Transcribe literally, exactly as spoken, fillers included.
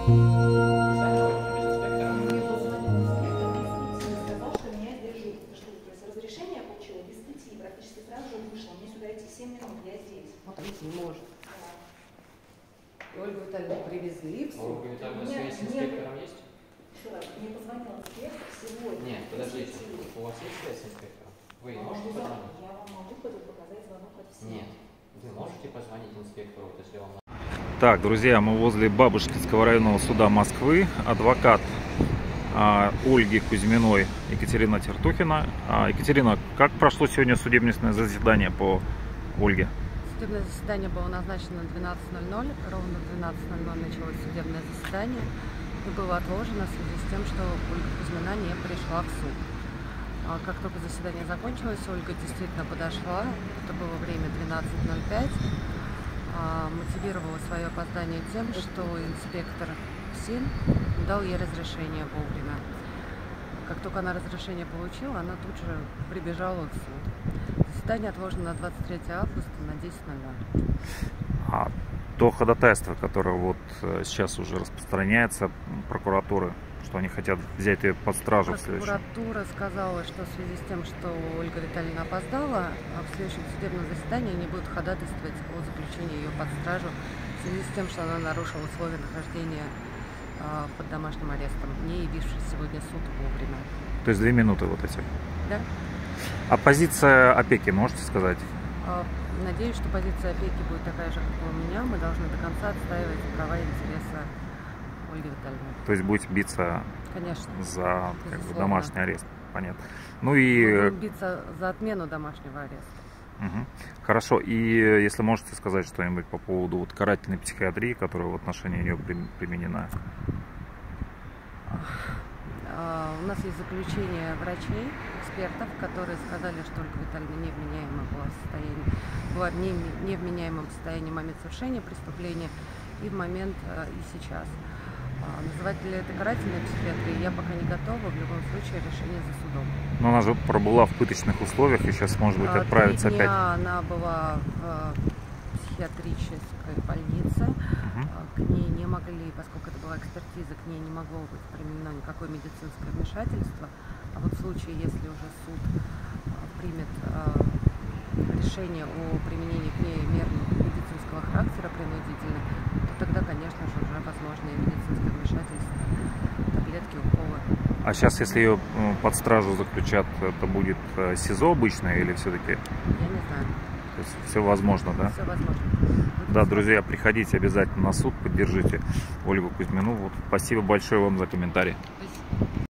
Вот видите, не может. Ольгу Витальевну привезли в суд. Ольга Витальевна, связь с инспектором есть? Еще раз, мне позвонил инспектор сегодня. Нет, подождите, у вас есть связь с инспектором? Вы Я можете могу, позвонить? я вам могу показать звонок от всех. Нет, вы можете позвонить инспектору, вот если вам... Так, друзья, мы возле Бабушкинского районного суда Москвы. Адвокат а, Ольги Кузьминой Екатерина Тертухина. А, Екатерина, как прошло сегодня судебное заседание по Ольге? Судебное заседание было назначено на двенадцать ноль ноль. Ровно в двенадцать ноль ноль началось судебное заседание и было отложено в связи с тем, что Ольга Кузьмина не пришла в суд. А как только заседание закончилось, Ольга действительно подошла. Это было время двенадцать ноль пять. Мотивировала свое опоздание тем, что инспектор ФСИН дал ей разрешение вовремя. Как только она разрешение получила, она тут же прибежала в суд. Заседание отложено на двадцать третье августа на десять ноль ноль. А то ходатайство, которое вот сейчас уже распространяется прокуратуры, что они хотят взять ее под стражу в следующем. Прокуратура сказала, что в связи с тем, что Ольга Витальевна опоздала, в следующем судебном заседании они будут ходатайствовать о заключении ее под стражу в связи с тем, что она нарушила условия нахождения под домашним арестом, не явившись сегодня в суд вовремя. То есть две минуты вот эти? Да. А позиция опеки, можете сказать? Надеюсь, что позиция опеки будет такая же, как и у меня. Мы должны до конца отстаивать права и интересы Ольги Витальевны. То есть будете биться, конечно, за как бы, домашний арест? Понятно. Ну и... Будем биться за отмену домашнего ареста. Угу. Хорошо. И если можете сказать что-нибудь по поводу вот карательной психиатрии, которая в отношении нее применена? У нас есть заключение врачей, экспертов, которые сказали, что Ольга Витальевна невменяема была в состоянии, была не, невменяемом состоянии в момент совершения преступления и в момент и сейчас. Называть ли это карательной психиатрией, я пока не готова. В любом случае решение за судом. Но она же пробыла в пыточных условиях и сейчас, может быть, отправится Три дня опять. Она была в психиатрической больнице. Угу. К ней не могли, поскольку это была экспертиза, к ней не могло быть применено никакое медицинское вмешательство. А вот в случае, если уже суд примет решение о применении к ней мер медицинского характера принудительно, то тогда, конечно же, уже возможно и медицинское вмешательство, таблетки, уколы. А сейчас, если ее под стражу заключат, это будет СИЗО обычное или все-таки? Я не знаю. То есть все возможно, да? Все возможно. Да, друзья, приходите обязательно на суд, поддержите Ольгу Кузьмину. Вот, спасибо большое вам за комментарий. Спасибо.